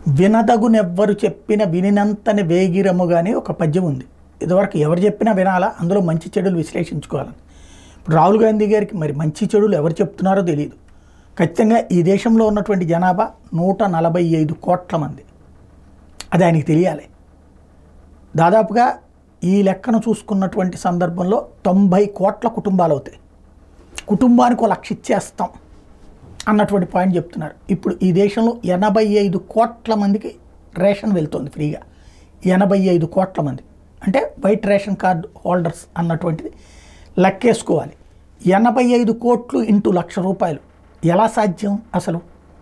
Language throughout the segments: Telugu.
వినదగునెవ్వరు చెప్పిన వినినంతని వేగిరము కానీ ఒక పద్యం ఉంది. ఇదివరకు ఎవరు చెప్పినా వినాలా, అందులో మంచి చెడులు విశ్లేషించుకోవాలని. ఇప్పుడు రాహుల్ గాంధీ గారికి మరి మంచి చెడులు ఎవరు చెప్తున్నారో తెలియదు. ఖచ్చితంగా ఈ దేశంలో ఉన్నటువంటి జనాభా 145 కోట్ల మంది, అది ఆయనకి తెలియాలి. దాదాపుగా ఈ లెక్కను చూసుకున్నటువంటి సందర్భంలో 90 కోట్ల కుటుంబాలు అవుతాయి. కుటుంబానికి 1 లక్ష ఇచ్చేస్తాం అన్నటువంటి పాయింట్ చెప్తున్నారు. ఇప్పుడు ఈ దేశంలో 85 కోట్ల మందికి రేషన్ వెళ్తుంది ఫ్రీగా. 85 కోట్ల మంది అంటే వైట్ రేషన్ కార్డు హోల్డర్స్ అన్నటువంటిది లెక్కేసుకోవాలి. 85 కోట్లు ఇంటూ ₹1,00,000 ఎలా సాధ్యం అసలు?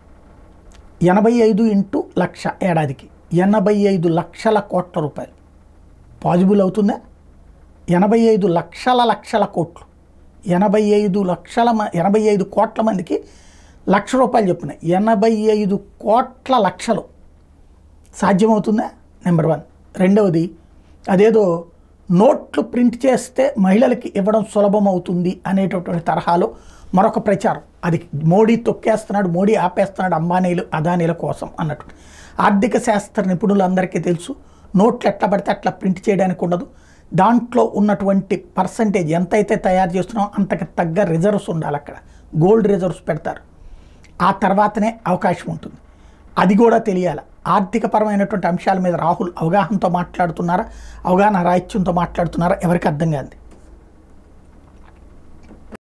85 ఇంటూ లక్ష ఏడాదికి 85 లక్షల కోట్ల రూపాయలు పాజిబుల్ అవుతుందా? 85 లక్షల కోట్లు, 85 కోట్ల మందికి ₹1,00,000 చెప్పున 85 కోట్ల లక్షలు సాధ్యమవుతుందా? నెంబర్ 1. రెండవది, అదేదో నోట్లు ప్రింట్ చేస్తే మహిళలకి ఇవ్వడం సులభం అవుతుంది అనేటటువంటి తరహాలో మరొక ప్రచారం. అది మోడీ తొక్కేస్తున్నాడు, మోడీ ఆపేస్తున్నాడు అంబానీలు అదానీల కోసం అన్నట్టు. ఆర్థిక శాస్త్ర నిపుణులందరికీ తెలుసు, నోట్లు ఎట్లా పడితే అట్లా ప్రింట్ చేయడానికి ఉండదు. దాంట్లో ఉన్నటువంటి పర్సంటేజ్ ఎంతైతే తయారు చేస్తున్నామో అంతకు తగ్గ రిజర్వ్స్ ఉండాలి. అక్కడ గోల్డ్ రిజర్వ్స్ పెడతారు, ఆ తర్వాతనే అవకాశం ఉంటుంది. అది కూడా తెలియాలి. ఆర్థికపరమైనటువంటి అంశాల మీద రాహుల్ అవగాహనతో మాట్లాడుతున్నారా, అవగాహన రాహిత్యంతో మాట్లాడుతున్నారా ఎవరికి అర్థం కాదు.